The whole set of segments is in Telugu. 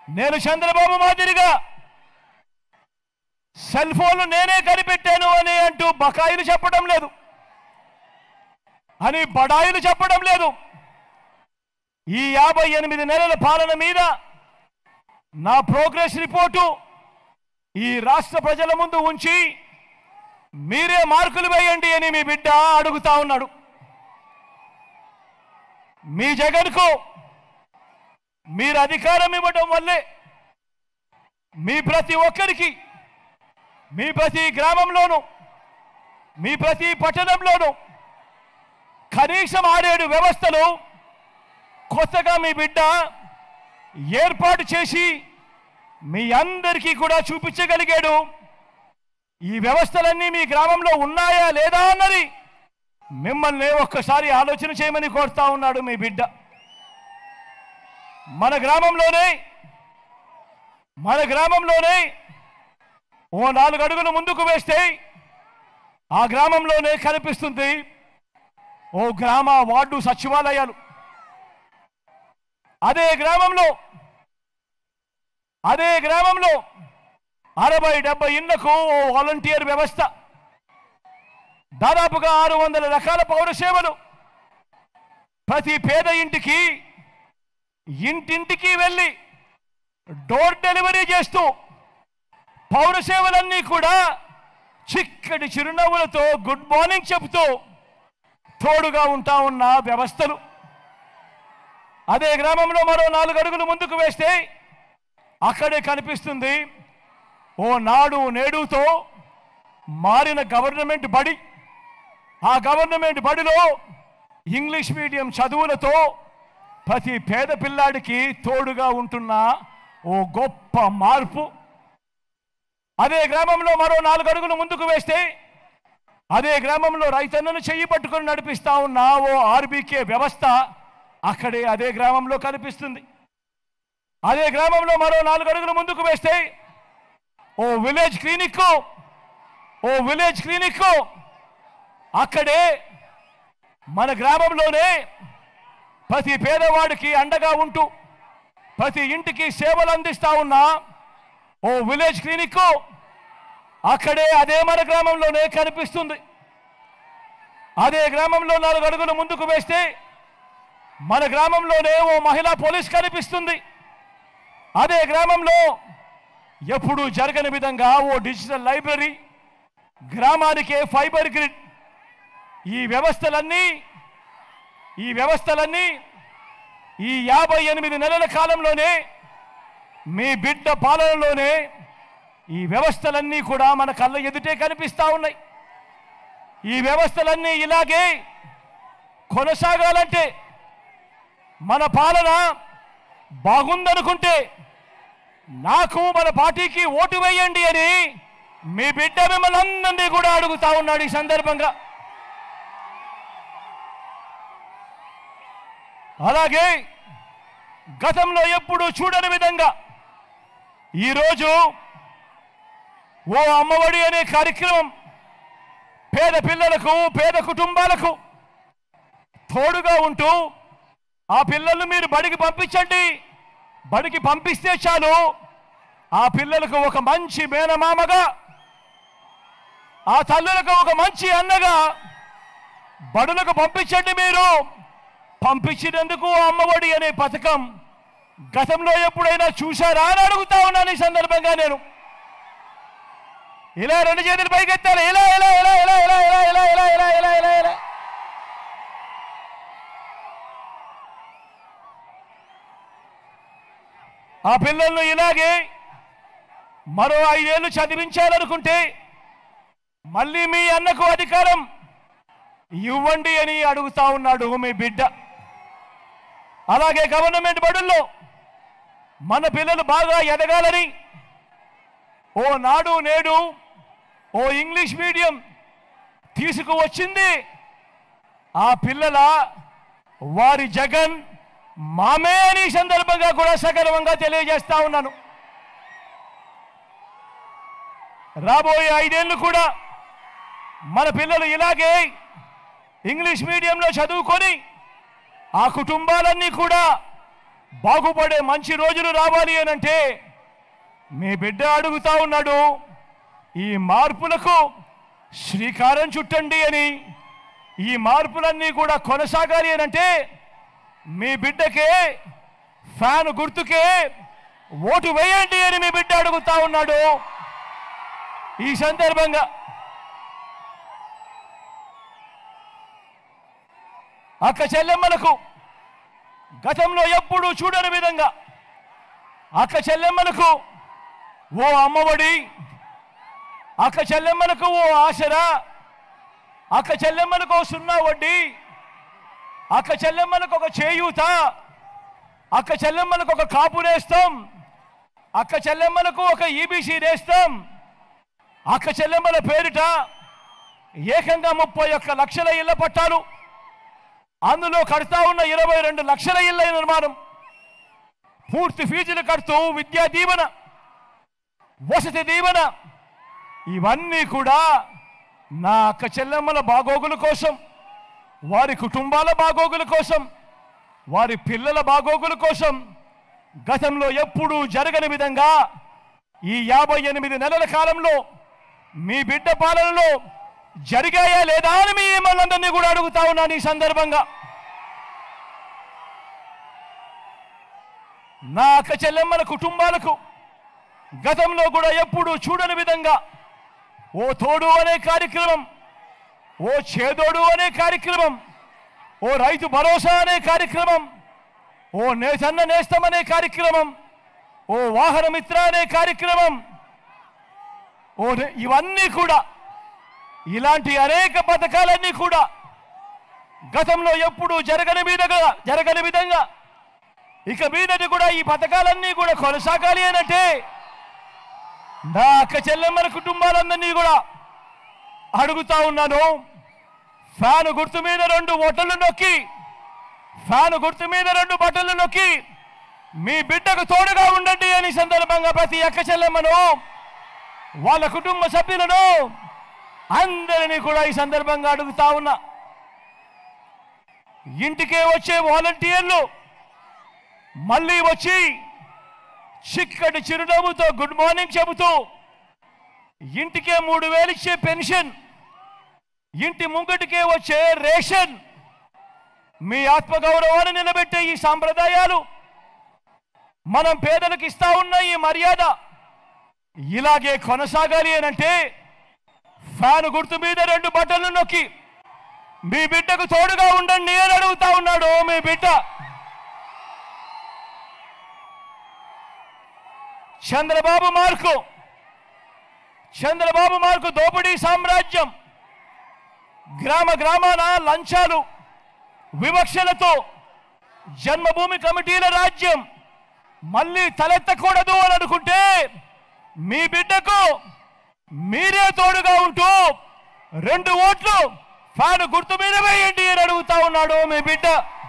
నేను చంద్రబాబు మాదిరిగా సెల్ ఫోన్లు నేనే కనిపెట్టాను అని అంటూ బకాయిలు చెప్పడం లేదు, అని బడాయిలు చెప్పడం లేదు. ఈ 58 నెలల పాలన మీద నా ప్రోగ్రెస్ రిపోర్టు ఈ రాష్ట్ర ప్రజల ముందు ఉంచి మీరే మార్కులు వేయండి అని మీ బిడ్డ అడుగుతా ఉన్నాడు. మీ జగన్కు మీరు అధికారం ఇవ్వడం వల్లే మీ ప్రతి ఒక్కరికి, మీ ప్రతి గ్రామంలోనూ, మీ ప్రతి పట్టణంలోనూ కనీసం 6-7 వ్యవస్థలు కొత్తగా మీ బిడ్డ ఏర్పాటు చేసి మీ అందరికీ కూడా చూపించగలిగాడు. ఈ వ్యవస్థలన్నీ మీ గ్రామంలో ఉన్నాయా లేదా అన్నది మిమ్మల్ని ఒక్కసారి ఆలోచన చేయమని కోరుతా ఉన్నాడు మీ బిడ్డ. మన గ్రామంలోనే ఓ 4 అడుగులు ముందుకు వేస్తే ఆ గ్రామంలోనే కనిపిస్తుంది ఓ గ్రామ వార్డు సచివాలయాలు. అదే గ్రామంలో 60-70 ఇళ్లకు ఓ వాలంటీర్ వ్యవస్థ, దాదాపుగా 600 రకాల పౌర సేవలు, ప్రతి పేద ఇంటికి ఇంటింటికి వెళ్ళి డోర్ డెలివరీ చేస్తూ పౌర సేవలన్నీ కూడా చిక్కటి చిరునవ్వులతో గుడ్ మార్నింగ్ చెబుతూ తోడుగా ఉంటా ఉన్న వ్యవస్థలు. అదే గ్రామంలో మరో 4 అడుగులు ముందుకు వేస్తే అక్కడే కనిపిస్తుంది ఓ నాడు నేడుతో మారిన గవర్నమెంట్ బడి. ఆ గవర్నమెంట్ బడిలో ఇంగ్లీష్ మీడియం చదువులతో ప్రతి పేద పిల్లాడికి తోడుగా ఉంటున్న ఓ గొప్ప మార్పు. అదే గ్రామంలో మరో 4 అడుగులు ముందుకు వేస్తే అదే గ్రామంలో రైతన్నను చెయ్యి పట్టుకొని నడిపిస్తా ఉన్న ఓ ఆర్బీకే వ్యవస్థ అక్కడే అదే గ్రామంలో కనిపిస్తుంది. అదే గ్రామంలో మరో 4 అడుగులు ముందుకు వేస్తే ఓ విలేజ్ క్లినిక్ అక్కడే మన గ్రామంలోనే ప్రతి పేదవాడికి అండగా ఉంటూ ప్రతి ఇంటికి సేవలు అందిస్తా ఉన్న ఓ విలేజ్ క్లినిక్ అక్కడే అదే మన గ్రామంలోనే కనిపిస్తుంది. అదే గ్రామంలో 4 అడుగులు ముందుకు వేస్తే మన గ్రామంలోనే ఓ మహిళా పోలీస్ కనిపిస్తుంది. అదే గ్రామంలో ఎప్పుడూ జరగని విధంగా ఓ డిజిటల్ లైబ్రరీ, గ్రామానికే ఫైబర్ గ్రిడ్. ఈ వ్యవస్థలన్నీ ఈ 58 నెలల కాలంలోనే మీ బిడ్డ పాలనలోనే ఈ వ్యవస్థలన్నీ కూడా మన కళ్ళ ఎదుటే కనిపిస్తా ఉన్నాయి. ఈ వ్యవస్థలన్నీ ఇలాగే కొనసాగాలంటే, మన పాలన బాగుందనుకుంటే నాకు మన పార్టీకి ఓటు వేయండి అని మీ బిడ్డ మిమ్మల్ని అందరినీ కూడా అడుగుతా ఉన్నాడు. ఈ సందర్భంగా అలాగే గతంలో ఎప్పుడూ చూడని విధంగా ఈరోజు ఓ అమ్మఒడి అనే కార్యక్రమం పేద పిల్లలకు, పేద కుటుంబాలకు తోడుగా ఉంటూ ఆ పిల్లలను మీరు బడికి పంపించండి, బడికి పంపిస్తే చాలు ఆ పిల్లలకు ఒక మంచి మేనమామగా, ఆ తల్లులకు ఒక మంచి అన్నగా బడులకు పంపించండి. మీరు పంపించినందుకు అమ్మఒడి అనే పథకం గతంలో ఎప్పుడైనా చూశారా అని అడుగుతా ఉన్నాను. ఈ సందర్భంగా నేను ఇలా 2 చేతులు పైకెత్తాను. ఇలా ఇలా ఇలా ఇలా ఇలా ఇలా ఇలా ఇలా ఇలా ఇలా ఇలా ఇలా ఆ పిల్లలను ఇలాగే మరో 5 ఏళ్ళు చదివించాలనుకుంటే మళ్ళీ మీ అన్నకు అధికారం ఇవ్వండి అని అడుగుతా ఉన్నాడు మీ బిడ్డ. అలాగే గవర్నమెంట్ బడుల్లో మన పిల్లలు బాగా ఎదగాలని ఓ నాడు నేడు, ఓ ఇంగ్లీష్ మీడియం తీసుకువచ్చింది ఆ పిల్లల వారి జగన్ మామే అని సందర్భంగా కూడా సగర్వంగా తెలియజేస్తా ఉన్నాను. రాబోయే 5 ఏళ్ళు కూడా మన పిల్లలు ఇలాగే ఇంగ్లీష్ మీడియంలో చదువుకొని ఆ కుటుంబాలన్నీ కూడా బాగుపడే మంచి రోజులు రావాలి అనంటే మీ బిడ్డ అడుగుతా ఉన్నాడు, ఈ మార్పులకు శ్రీకారం చుట్టండి అని. ఈ మార్పులన్నీ కూడా కొనసాగాలి అనంటే మీ బిడ్డకే, ఫ్యాన్ గుర్తుకే ఓటు వేయండి అని మీ బిడ్డ అడుగుతా ఉన్నాడు. ఈ సందర్భంగా అక్క చెల్లెమ్మలకు గతంలో ఎప్పుడూ చూడని విధంగా అక్క చెల్లెమ్మలకు ఓ అమ్మఒడి, అక్క చెల్లెమ్మలకు ఓ ఆసరా, అక్క చెల్లెమ్మలకు ఓ సున్నా వడ్డీ, అక్క చెల్లెమ్మలకు ఒక చేయూత, అక్క చెల్లెమ్మలకు ఒక కాపు నేస్తాం, అక్క చెల్లెమ్మలకు ఒక ఈబీసీ నేస్తాం, అక్క చెల్లెమ్మల పేరిట ఏకంగా 31 లక్షల ఇళ్ల పట్టాలు, అందులో కడతా ఉన్న 22 లక్షల ఇళ్ల నిర్మాణం, పూర్తి ఫీజులు కడుతూ విద్యా దీవెన, వసతి దీవెన, ఇవన్నీ కూడా నా అక్క చెల్లెమ్మల బాగోగుల కోసం, వారి కుటుంబాల బాగోగుల కోసం, వారి పిల్లల బాగోగుల కోసం గతంలో ఎప్పుడూ జరగని విధంగా ఈ 58 నెలల కాలంలో మీ బిడ్డ పాలనలో జరిగాయా లేదా అని మీ మనందరినీ కూడా అడుగుతా ఉన్నాను. ఈ సందర్భంగా నా అక్క చెల్లెమ్మల కుటుంబాలకు గతంలో కూడా ఎప్పుడూ చూడని విధంగా ఓ తోడు అనే కార్యక్రమం, ఓ చేదోడు అనే కార్యక్రమం, ఓ రైతు భరోసా అనే కార్యక్రమం, ఓ నేతన్న నేస్తం అనే కార్యక్రమం, ఓ వాహన మిత్ర అనే కార్యక్రమం, ఇవన్నీ కూడా, ఇలాంటి అనేక పథకాలన్నీ కూడా గతంలో ఎప్పుడూ జరగని విధంగా ఇక మీదటి కూడా ఈ పథకాలన్నీ కూడా కొనసాగాలి అనంటే నా అక్క చెల్లెమ్మల కుటుంబాలందరినీ కూడా అడుగుతా ఉన్నాను. ఫ్యాను గుర్తు మీద 2 బటన్లు నొక్కి, ఫ్యాను గుర్తు మీద 2 బటన్లు నొక్కి మీ బిడ్డకు తోడుగా ఉండండి అని సందర్భంగా ప్రతి అక్క చెల్లెమ్మను, వాళ్ళ కుటుంబ సభ్యులను అందరినీ కూడా ఈ సందర్భంగా అడుగుతా ఉన్నా. ఇంటికే వచ్చే వాలంటీర్లు మళ్ళీ వచ్చి చిక్కటి చిరునవ్వుతో గుడ్ మార్నింగ్ చెబుతూ ఇంటికే 3000 ఇచ్చే పెన్షన్, ఇంటి ముంగటికే వచ్చే రేషన్, మీ ఆత్మగౌరవాన్ని నిలబెట్టే ఈ సాంప్రదాయాలు, మనం పేదలకు ఇస్తా ఉన్న ఈ మర్యాద ఇలాగే కొనసాగాలి అనంటే ఫ్యాన్ గుర్తు మీద 2 బటన్లు నొక్కి మీ బిడ్డకు తోడుగా ఉండండి అని అడుగుతా ఉన్నాడు మీ బిడ్డ. చంద్రబాబు మార్కు దోపిడీ సామ్రాజ్యం, గ్రామ గ్రామాన లంచాలు వివక్షలతో జన్మభూమి కమిటీల రాజ్యం మళ్ళీ తలెత్తకూడదు అని అనుకుంటే మీ బిడ్డకు మీరే తోడుగా ఉంటూ 2 ఓట్లు ఫ్యాన్ గుర్తు మీద వేయండి అని అడుగుతా ఉన్నాడు మీ బిడ్డ.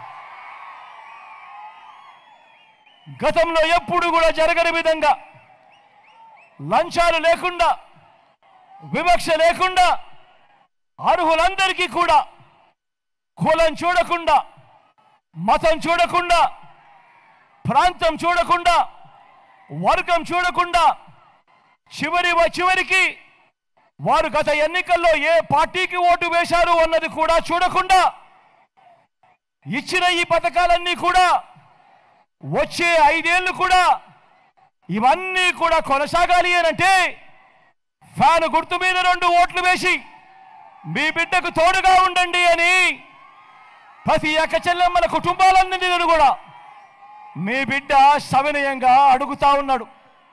గతంలో ఎప్పుడు కూడా జరగని విధంగా లంచాలు లేకుండా, వివక్ష లేకుండా అర్హులందరికీ కూడా కులం చూడకుండా, మతం చూడకుండా, ప్రాంతం చూడకుండా, వర్గం చూడకుండా, చివరికి వారు గత ఎన్నికల్లో ఏ పార్టీకి ఓటు వేశారు అన్నది కూడా చూడకుండా ఇచ్చిన ఈ పథకాలన్నీ కూడా వచ్చే 5 ఏళ్ళు కూడా ఇవన్నీ కూడా కొనసాగాలి అనంటే ఫ్యాన్ గుర్తు మీద 2 ఓట్లు వేసి మీ బిడ్డకు తోడుగా ఉండండి అని ప్రతి అక్క చెల్లెమ్మల కుటుంబాలన్నింటినీ కూడా మీ బిడ్డ సవినయంగా అడుగుతా ఉన్నాడు.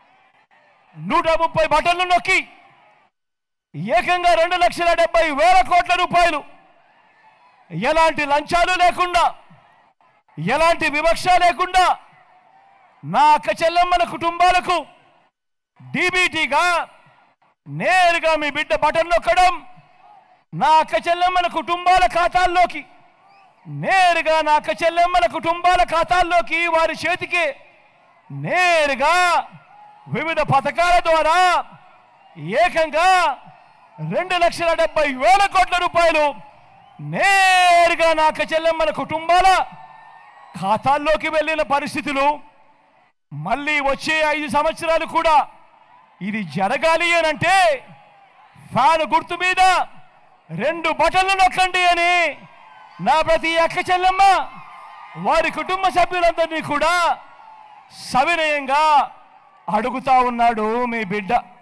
130 బటన్లు నొక్కి ఏకంగా 2,70,000 కోట్ల రూపాయలు ఎలాంటి లంచాలు లేకుండా, ఎలాంటి వివక్ష లేకుండా నా అక్క చెల్లెమ్మల కుటుంబాలకు డీబీటీగా నేరుగా మీ బిడ్డ బటన్ నొక్కడం, నా అక్క చెల్లెమ్మల కుటుంబాల ఖాతాల్లోకి నేరుగా, నా అక్క చెల్లెమ్మల కుటుంబాల ఖాతాల్లోకి వారి చేతికి నేరుగా వివిధ పథకాల ద్వారా ఏకంగా 2,70,000 కోట్ల రూపాయలు నేరుగా నా అక్క చెల్లెమ్మల కుటుంబాల ఖాతాల్లోకి వెళ్ళిన పరిస్థితులు మళ్ళీ వచ్చే 5 సంవత్సరాలు కూడా ఇది జరగాలి అనంటే ఫ్యాన్ గుర్తు మీద 2 బటన్లు నొక్కండి అని నా ప్రతి అక్క చెల్లెమ్మ వారి కుటుంబ సభ్యులందరినీ కూడా సవినయంగా అడుగుతా ఉన్నాడు మీ బిడ్డ.